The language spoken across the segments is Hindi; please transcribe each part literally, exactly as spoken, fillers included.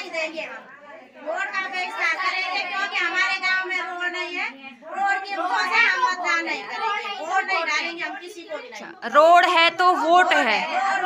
नहीं देंगे हम। वोट का पैसा करेंगे क्योंकि हमारे गांव में रोड नहीं है। रोड की वजह से हम मतदान नहीं करेंगे, वोट नहीं डालेंगे हम किसी को भी नहीं। रोड है तो वोट है।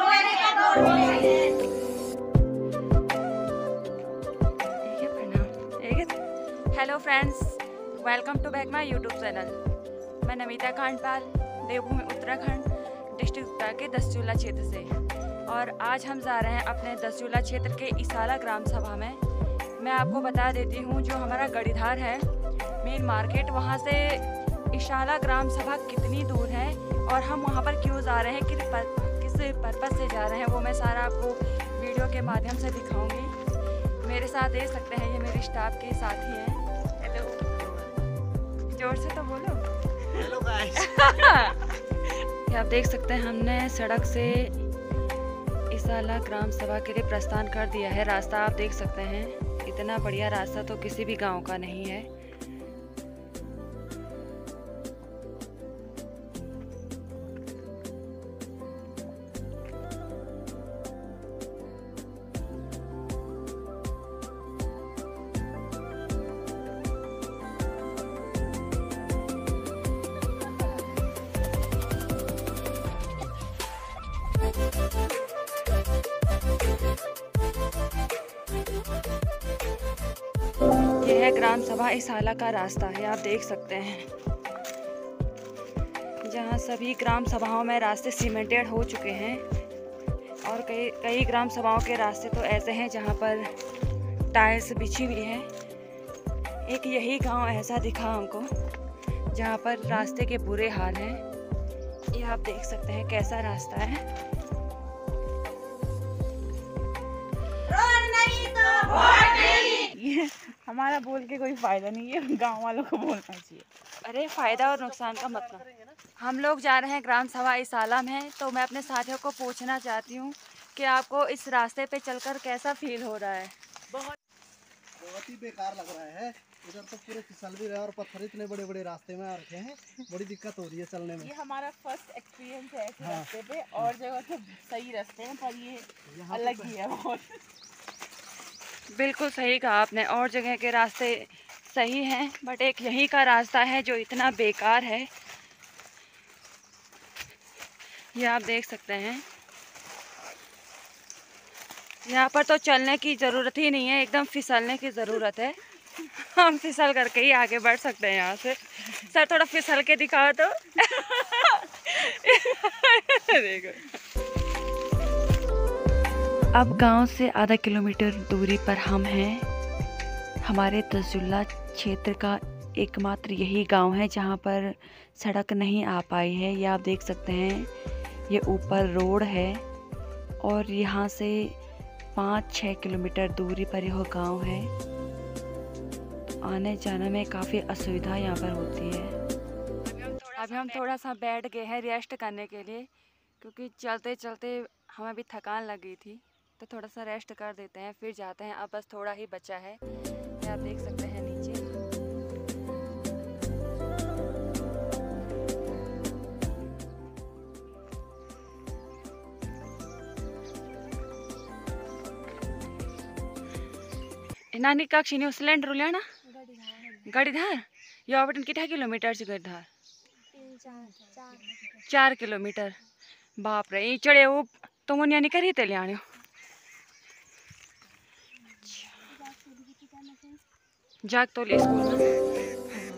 Hello friends, welcome to back my YouTube channel. मैं नमिता खांडपाल, देवभूमि उत्तराखंड डिस्ट्रिक्ट उत्तर के दसचूला क्षेत्र से, और आज हम जा रहे हैं अपने दसचूला क्षेत्र के इसाला ग्राम सभा में। मैं आपको बता देती हूँ, जो हमारा गढ़ीधार है मेन मार्केट, वहाँ से इसाला ग्राम सभा कितनी दूर है और हम वहाँ पर क्यों जा रहे हैं, किस पर, किस पर्पज़ से जा रहे हैं, वो मैं सारा आपको वीडियो के माध्यम से दिखाऊंगी। मेरे साथ देख सकते हैं, ये मेरे स्टाफ के साथी हैं। हेलो, जोर से तो बोलो। Hello guys. आप देख सकते हैं, हमने सड़क से इसाला ग्राम सभा के लिए प्रस्थान कर दिया है। रास्ता आप देख सकते हैं, इतना बढ़िया रास्ता तो किसी भी गांव का नहीं है। यह है ग्राम सभा इसाला का रास्ता है, आप देख सकते हैं, जहां सभी ग्राम सभाओं में रास्ते सीमेंटेड हो चुके हैं, और कई कई ग्राम सभाओं के रास्ते तो ऐसे हैं जहां पर टाइल्स बिछी हुई हैं। एक यही गांव ऐसा दिखा हमको जहां पर रास्ते के बुरे हाल हैं। ये आप देख सकते हैं कैसा रास्ता है। रोड नहीं तो वोट नहीं। हमारा बोल के कोई फायदा नहीं है, गांव वालों को बोलना चाहिए। अरे फायदा और नुकसान का मतलब, हम लोग जा रहे हैं ग्राम सभा इसाला में, तो मैं अपने साथियों को पूछना चाहती हूँ कि आपको इस रास्ते पे चलकर कैसा फील हो रहा है। बहुत बहुत ही बेकार लग रहा है। इधर तो पूरे फिसल भी रहे और पत्थर इतने बड़े बड़े रास्ते में आ रखे हैं, बड़ी दिक्कत हो रही है चलने में। ये हमारा फर्स्ट एक्सपीरियंस है ऐसे हाँ। रास्ते पे, और जगह तो सही रास्ते हैं, पर ये अलग ही है बहुत। बिल्कुल सही कहा आपने, और जगह के रास्ते सही हैं, बट एक यही का रास्ता है जो इतना बेकार है। ये आप देख सकते हैं, यहाँ पर तो चलने की ज़रूरत ही नहीं है, एकदम फिसलने की ज़रूरत है। हम फिसल करके ही आगे बढ़ सकते हैं यहाँ से। सर थोड़ा फिसल के दिखाओ तो। देखो, अब गांव से आधा किलोमीटर दूरी पर हम हैं। हमारे दसचूला क्षेत्र का एकमात्र यही गांव है जहां पर सड़क नहीं आ पाई है। ये आप देख सकते हैं, ये ऊपर रोड है और यहाँ से पाँच छः किलोमीटर दूरी पर यह गांव है। आने जाने में काफ़ी असुविधा यहाँ पर होती है। अभी हम थोड़ा सा बैठ गए हैं रेस्ट करने के लिए, क्योंकि चलते चलते हमें भी थकान लगी थी, तो थोड़ा सा रेस्ट कर देते हैं, फिर जाते हैं। अब बस थोड़ा ही बचा है, ये आप देख सकते हैं नीचे। नानी कक्षी न्यूजीलैंड रुलियाना गढ़ीधार या बटन कितना किलोमीटर से गढ़ीधार चार किलोमीटर। बाप रे, चढ़े वो तो मन यानी करी ते लिया जाग तो ले स्कूल में।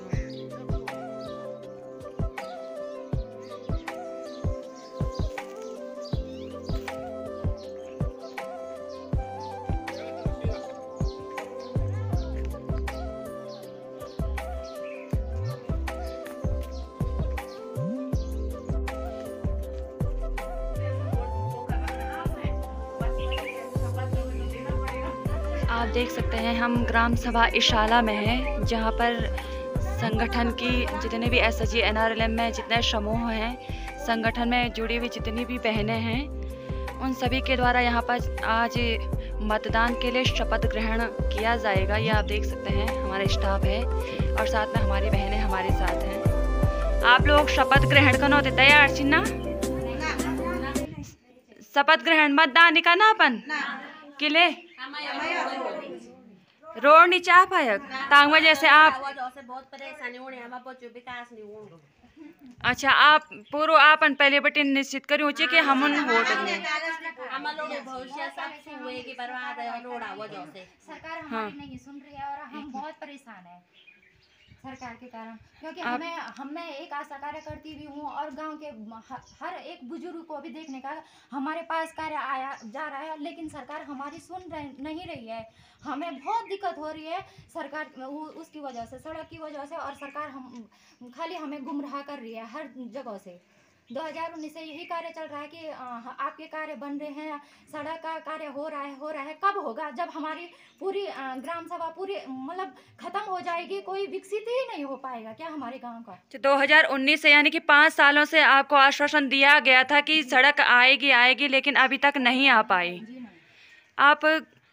आप देख सकते हैं, हम ग्राम सभा इसाला में हैं, जहां पर संगठन की जितने भी S H G N R L M में जितने समूह हैं, संगठन में जुड़ी हुई जितनी भी बहनें हैं, उन सभी के द्वारा यहाँ पर आज मतदान के लिए शपथ ग्रहण किया जाएगा। ये आप देख सकते हैं, हमारे स्टाफ है और साथ में हमारी बहनें हमारे साथ हैं। आप लोग शपथ ग्रहण करना होते तैयार छिन्ना? शपथ ग्रहण मतदान का ना अपन किले रोड नहीं चाह पायक तांग वजह से आप बहुत परेशानी होने हमारा बच्चों विकास नहीं हो। अच्छा आप पूरा आपन पहले बटे निश्चित करियो छे कि हम वोट दें हम लोग भविष्य सब हुए की बर्बाद है रोड आ वजह से सरकार हमारी नहीं सुन रही है और हम बहुत परेशान है सरकार के कारण, क्योंकि हमें हमें एक आशा कार्यकर्ती भी हूँ और गांव के हर एक बुजुर्ग को भी देखने का हमारे पास कार्य आया जा रहा है, लेकिन सरकार हमारी सुन नहीं रही है। हमें बहुत दिक्कत हो रही है सरकार उसकी वजह से, सड़क की वजह से, और सरकार हम खाली हमें गुमराह कर रही है हर जगह से। दो हज़ार उन्नीस से यही कार्य चल रहा है कि आपके कार्य बन रहे हैं, सड़क का कार्य हो रहा है हो रहा है कब होगा? जब हमारी पूरी ग्राम सभा पूरी मतलब खत्म हो जाएगी, कोई विकसित ही नहीं हो पाएगा क्या हमारे गांव का? तो दो हज़ार उन्नीस से यानी कि पाँच सालों से आपको आश्वासन दिया गया था कि सड़क आएगी आएगी, लेकिन अभी तक नहीं आ पाई। आप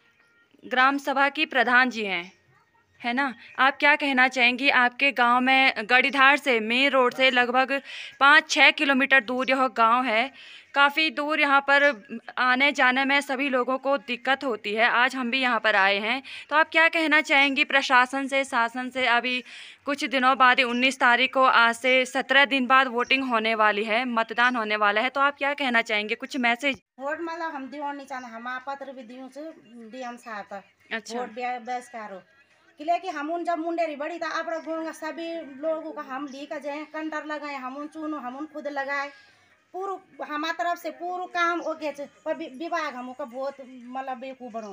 ग्राम सभा की प्रधान जी हैं, है ना? आप क्या कहना चाहेंगी? आपके गांव में गढ़ीधार से मेन रोड से लगभग पाँच छः किलोमीटर दूर यह गांव है, काफ़ी दूर। यहाँ पर आने जाने में सभी लोगों को दिक्कत होती है। आज हम भी यहाँ पर आए हैं, तो आप क्या कहना चाहेंगी प्रशासन से, शासन से? अभी कुछ दिनों बाद उन्नीस तारीख को, आज से सत्रह दिन बाद वोटिंग होने वाली है, मतदान होने वाला है, तो आप क्या कहना चाहेंगे? कुछ मैसेज? वोट मतलब हम दियो नहीं चाहते, हम पत्र भी दियो डीएम साहब तक। अच्छा। वोट बहिष्कार किले कि हम जब मुंडेरी बड़ी था आप गोंगा सभी लोगों का हम ली का जाए कंटर लगाए, हम चुनो हम खुद लगाए, पूरा हमारे तरफ से पूरा काम ओके पर विभाग हम का बहुत मतलब बेकू बनो,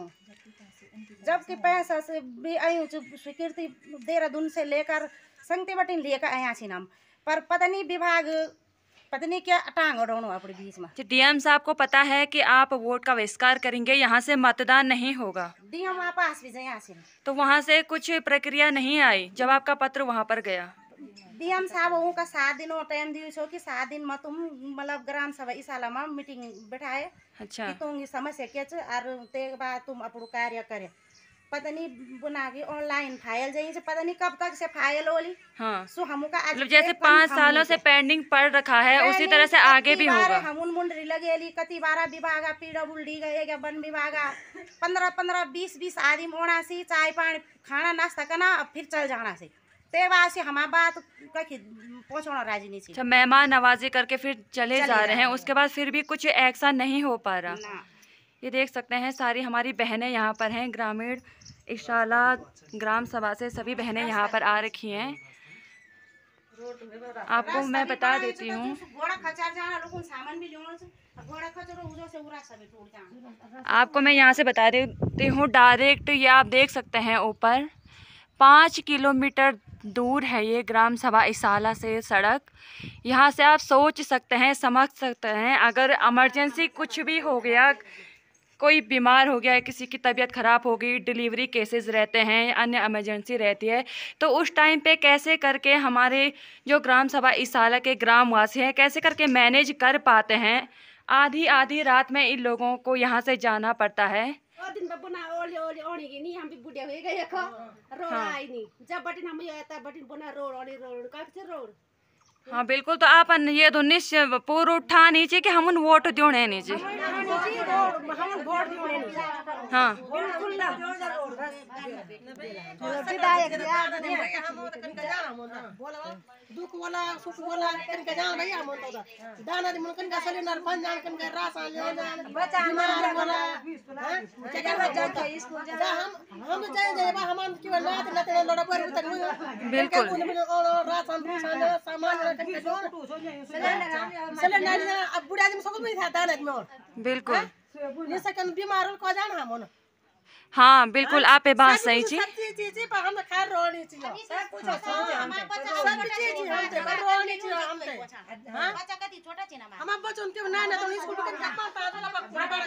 जबकि पैसा से भी आई स्वीकृति देहरादून से लेकर संगते बटिन लेकर आया छी नाम, पर पता नहीं विभाग पता नहीं क्या टांग उड़ानो अपने बीच में। डीएम साहब को पता है कि आप वोट का बहिष्कार करेंगे, यहाँ से मतदान नहीं होगा? डीएम वहाँ पास भी जाए से तो वहाँ से कुछ प्रक्रिया नहीं आई जब आपका पत्र वहाँ पर गया? डीएम साहब वो का सात दिन और टाइम दियो छो कि सात दिन में तुम मतलब ग्राम सभा इसाला में मीटिंग बैठाए। अच्छा। कि तुम समस्या क्या च और ते बाद तुम अपना कार्य करे, पता नहीं बना के ऑनलाइन फाइल जाइए, पता नहीं कब तक से फाइल होली। हाँ। सो हमू का आज मतलब जैसे पाँच सालों से पेंडिंग पड़ रखा है उसी तरह से आगे भी होगा। हम मुंडरी लगेली कति बारह विभाग पीडब्ल्यूडी गए वन विभाग पंद्रह पंद्रह बीस बीस आदमी होना सी चाय पानी खाना नाश्ता करना अब फिर चल जाना से ते बाद से हमारा बात कहीं पहुँचाना राजी नहीं। अच्छा, मेहमान नवाजी करके फिर चले, चले जा रहे हैं, उसके बाद फिर भी कुछ एक्शन नहीं हो पा रहा। ये देख सकते हैं सारी हमारी बहनें यहाँ पर हैं, ग्रामीण इशाला ग्राम सभा से सभी बहनें यहाँ पर आ रखी हैं। आपको मैं बता देती हूँ, आपको मैं यहाँ से बता देती हूँ डायरेक्ट, ये आप देख सकते हैं ऊपर पाँच किलोमीटर दूर है ये ग्राम सभा इसाला से सड़क। यहाँ से आप सोच सकते हैं, समझ सकते हैं, अगर इमरजेंसी कुछ भी हो गया, कोई बीमार हो गया, किसी की तबीयत ख़राब हो गई, डिलीवरी केसेस रहते हैं, अन्य इमरजेंसी रहती है, तो उस टाइम पे कैसे करके हमारे जो ग्राम सभा इसाला के ग्रामवासी हैं कैसे करके मैनेज कर पाते हैं। आधी आधी रात में इन लोगों को यहाँ से जाना पड़ता है। दिन बना ओली ओली ओनी की नहीं हम भी बुढ़िया हो गए खो रोड आई नहीं जब बटिन हम ये आता बटिन बना रोड ओनी रोड का से रोड। हाँ बिल्कुल, तो आप ये तो निश्चय पूरा उठा नीचे कि हम वोट दोने नीचे। हाँ दुख वाला सुख वाला कन का जान भैया मन तो दाना दे मन कन का सिलेंडर बन जान कन का राशन ले जान बीमार वाला हां जगह बच्चा के स्कूल जा हम हम जाए जाए बा हम की नात नात लड़ा पर उतर बिल्कुल राशन सामान कन का जोन सिलेंडर अब बुढ़ा आदमी सब में था दाना में और बिल्कुल ये सकन बीमार को जान हम। हाँ बिल्कुल, आप ये बात सही छी। सब चीज चीज पर हम खा रोनी छी सब कुछ हम सब चीज हम ते रोनी छी हम ते हां बच्चा कति छोटा छी ना हम बच्चों के ना ना तो स्कूल के पास पास वाला बड़ा बड़ा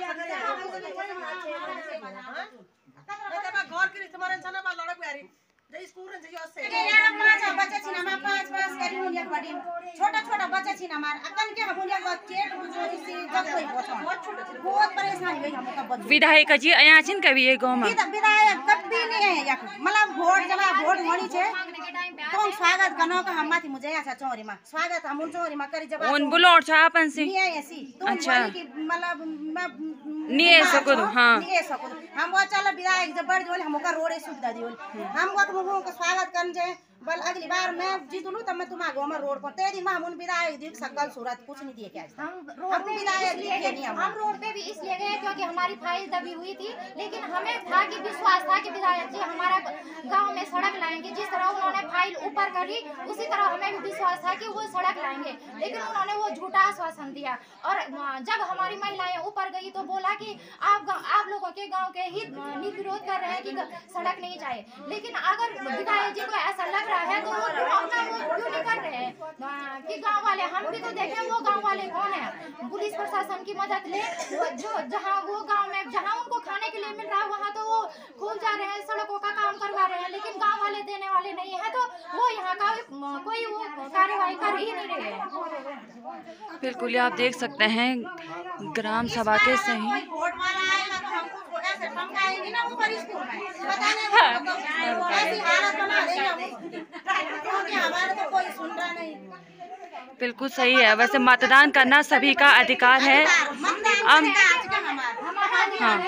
घर के तुम्हारे छना बा लड़क यारी जे स्कूल रे जे से यार पांच बच्चा छी ना हम पांच पास करी हो एक बड़ी छोटा छोटा बच्चा छी ना हमार अकन के हम उन्हें चेट बुझो से जग कोई पहुंचा बहुत परेशान गई हम का बच्चा विधायक जी आया छिन कभी ये गांव में विधायक कभी नहीं है या मतलब वोट जब वोट होनी छे तो स्वागत करनो का हम माथि मुझे ऐसा चोरी में स्वागत हम उन चोरी में करी जब उन बुलाओ छ अपन से नहीं है ऐसी तुम अच्छा मतलब नहीं है सको हां नहीं है सको हम वो चलो विधायक जब बढ़ जोल हमका रोड सुविधा दियो हम वो तुमको का स्वागत करन जे बल अगली बार मैं जीतलू तब मैं तुम्हारे गांव में रोड पर तेरी मां हम विधायक दी सकल सूरत कुछ नहीं दिए क्या हम रोड पे विधायक दिए नहीं हम रोड पे भी इसलिए गए क्योंकि हमारी फाइल दबी हुई थी, लेकिन हमें था कि विश्वास था कि विधायक जी हमारा गांव में सड़क लाएंगे। जिस तरह उन्होंने फाइल ऊपर करी उसी तरह हमें भी विश्वास था कि वो सड़क लाएंगे, लेकिन उन्होंने वो झूठा आश्वासन दिया। और जब हमारी महिलाएं ऊपर गई तो बोला कि आप आप लोगों के गाँव के ही निर्विरोध कर रहे हैं कि सड़क नहीं चाहिए, लेकिन अगर विधायक जी को ऐसा लग रहा है तो वो अपना वो क्यों नहीं कर रहे हैं कि गांव वाले हम भी तो देखें वो गांव वाले कौन है। पुलिस प्रशासन की मदद ले जो जहां वो गांव में जहां उनको खाने के लिए मिल रहा है वहां तो वो खूब जा रहे हैं, सड़कों का काम करवा रहे हैं, लेकिन गांव वाले देने वाले नहीं है तो वो यहाँ का कोई वो कार्यवाही कर ही नहीं रहे हैं। बिल्कुल आप देख सकते हैं ग्राम सभा के सही वोट वाला आएगा तो हमको ऐसे ठमकाएंगे ना ऊपर स्कूल में बताने ऐसी हालत बना देंगे क्योंकि हमारे तो कोई सुन रहा नहीं। बिल्कुल सही है। वैसे मतदान करना सभी का अधिकार है। हम हाँ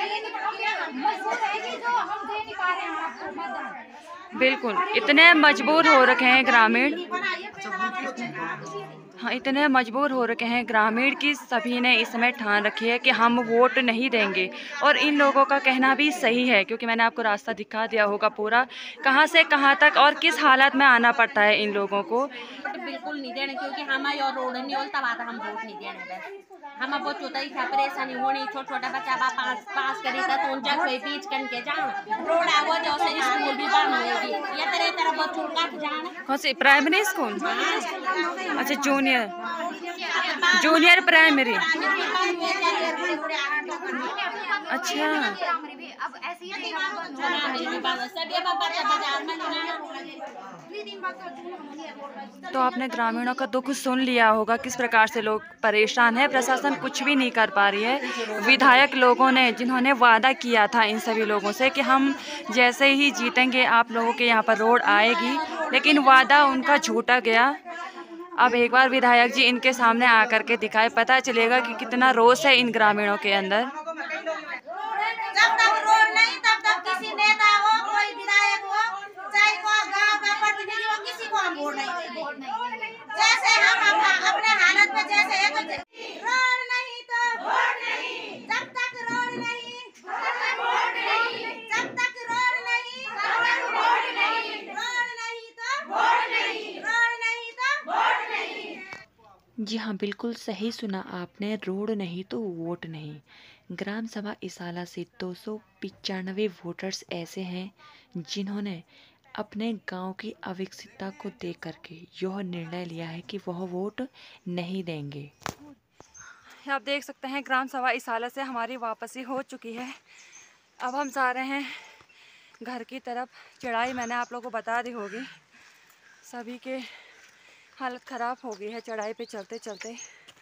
बिल्कुल इतने मजबूर हो रखे हैं ग्रामीण हाँ इतने मजबूर हो रखे हैं ग्रामीण की सभी ने इस समय ठान रखी है कि हम वोट नहीं देंगे। और इन लोगों का कहना भी सही है क्योंकि मैंने आपको रास्ता दिखा दिया होगा पूरा कहाँ से कहाँ तक और किस हालत में आना पड़ता है इन लोगों को। बिल्कुल नहीं देने क्योंकि हमारे और रोड नहीं होता बात हम वोट नहीं देने बस हम बहुत छोटा ही था परेशानी होनी छोटा छोटा बच्चा बा पास पास करी था तो उन जग कोई बीच करके जाओ रोड आगो जो से स्कूल भी बंद होगी ये तरह तरह बहुत छोटा जाना कौन सी प्राइमरी स्कूल अच्छा जूनियर जूनियर प्राइमरी अच्छा अब ऐसी तो आपने ग्रामीणों का दुख सुन लिया होगा किस प्रकार से लोग परेशान हैं। प्रशासन कुछ भी नहीं कर पा रही है। विधायक लोगों ने जिन्होंने वादा किया था इन सभी लोगों से कि हम जैसे ही जीतेंगे आप लोगों के यहाँ पर रोड आएगी, लेकिन वादा उनका झूठा गया। अब एक बार विधायक जी इनके सामने आकर के दिखाए, पता चलेगा कि कितना रोष है इन ग्रामीणों के अंदर। जब तक रोड नहीं तब तक किसी नेता हो कोई विधायक हो चाहे को गांव का प्रतिनिधि हो किसी को हम वोट नहीं देंगे। जैसे हम अपने हालत में जैसे है रोड नहीं तो वोट नहीं, जब तक रोड नहीं वोट नहीं, जब तक रोड नहीं वोट नहीं, रोड नहीं तो वोट नहीं, रोड नहीं तो वोट नहीं। जी हाँ बिल्कुल सही सुना आपने, रोड नहीं तो वोट नहीं। ग्राम सभा इसाला से दो सौ पिचानवे वोटर्स ऐसे हैं जिन्होंने अपने गांव की अविकसितता को देख करके यह निर्णय लिया है कि वह वोट नहीं देंगे। आप देख सकते हैं ग्राम सभा इसाला से हमारी वापसी हो चुकी है। अब हम जा रहे हैं घर की तरफ। चढ़ाई मैंने आप लोगों को बता दी होगी, सभी के हालत ख़राब हो गई है चढ़ाई पे चलते चलते।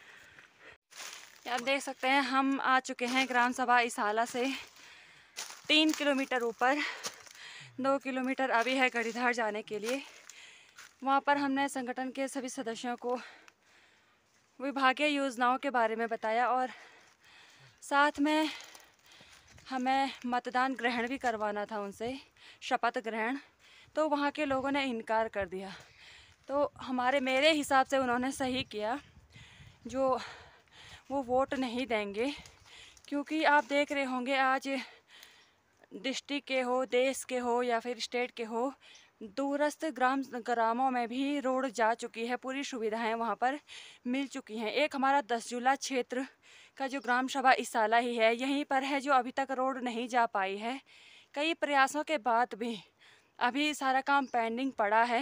आप देख सकते हैं हम आ चुके हैं ग्राम सभा इसाला से तीन किलोमीटर ऊपर। दो किलोमीटर अभी है गढ़ीधार जाने के लिए। वहाँ पर हमने संगठन के सभी सदस्यों को विभागीय योजनाओं के बारे में बताया और साथ में हमें मतदान ग्रहण भी करवाना था उनसे, शपथ ग्रहण। तो वहाँ के लोगों ने इनकार कर दिया। तो हमारे मेरे हिसाब से उन्होंने सही किया जो वो वोट नहीं देंगे, क्योंकि आप देख रहे होंगे आज डिस्ट्रिक्ट के हो, देश के हो या फिर स्टेट के हो, दूरस्थ ग्राम ग्रामों में भी रोड जा चुकी है, पूरी सुविधाएं वहां पर मिल चुकी हैं। एक हमारा दसजूला क्षेत्र का जो ग्राम सभा इसाला ही है, यहीं पर है जो अभी तक रोड नहीं जा पाई है। कई प्रयासों के बाद भी अभी सारा काम पेंडिंग पड़ा है।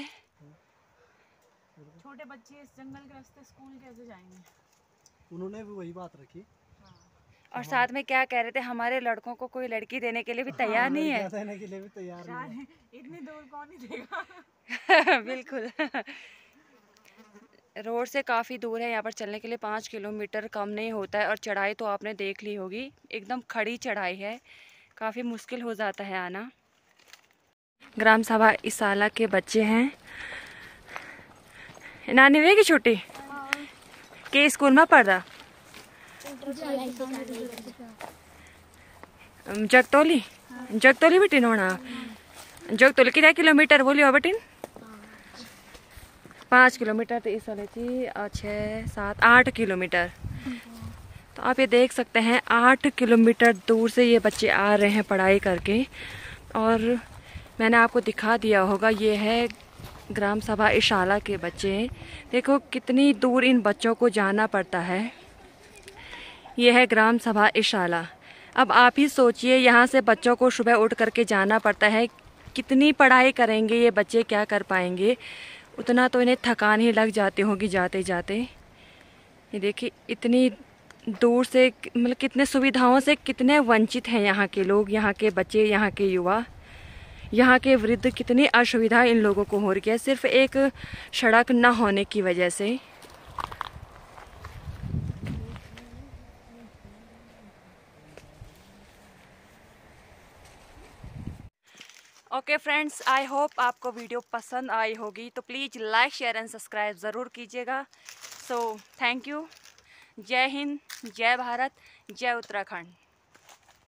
छोटे बच्चे इस जंगल के रास्ते स्कूल कैसे जाएंगे? उन्होंने भी वही बात रखी। और साथ में क्या कह रहे थे, हमारे लड़कों को कोई लड़की देने के लिए भी तैयार नहीं है। देने के लिए भी तैयार नहीं है। इतनी दूर कौन ही देगा। बिल्कुल। रोड से काफ़ी दूर है, यहाँ पर चलने के लिए पाँच किलोमीटर कम नहीं होता है। और चढ़ाई तो आपने देख ली होगी, एकदम खड़ी चढ़ाई है, काफ़ी मुश्किल हो जाता है आना। ग्राम सभा इसाला के बच्चे हैं। नानी वे की छुट्टी के स्कूल में पढ़ रहा जगतौली जगतौली बेटी नोना जगतौली कितना किलोमीटर बोलियो बेटिन? पाँच किलोमीटर तो इस वाले थी छः सात आठ किलोमीटर। तो आप ये देख सकते हैं आठ किलोमीटर दूर से ये बच्चे आ रहे हैं पढ़ाई करके। और मैंने आपको दिखा दिया होगा, ये है ग्राम सभा इशाला के बच्चे। देखो कितनी दूर इन बच्चों को जाना पड़ता है। ये है ग्राम सभा इशाला। अब आप ही सोचिए, यहाँ से बच्चों को सुबह उठ करके जाना पड़ता है, कितनी पढ़ाई करेंगे ये बच्चे, क्या कर पाएंगे? उतना तो इन्हें थकान ही लग जाती होगी जाते जाते। ये देखिए इतनी दूर से, मतलब कितने सुविधाओं से कितने वंचित हैं यहाँ के लोग, यहाँ के बच्चे, यहाँ के युवा, यहाँ के वृद्ध। कितनी असुविधा इन लोगों को हो रही है सिर्फ एक सड़क न होने की वजह से। ओके फ्रेंड्स, आई होप आपको वीडियो पसंद आई होगी, तो please like share and subscribe ज़रूर कीजिएगा। So thank you. जय हिंद, जय भारत, जय उत्तराखंड।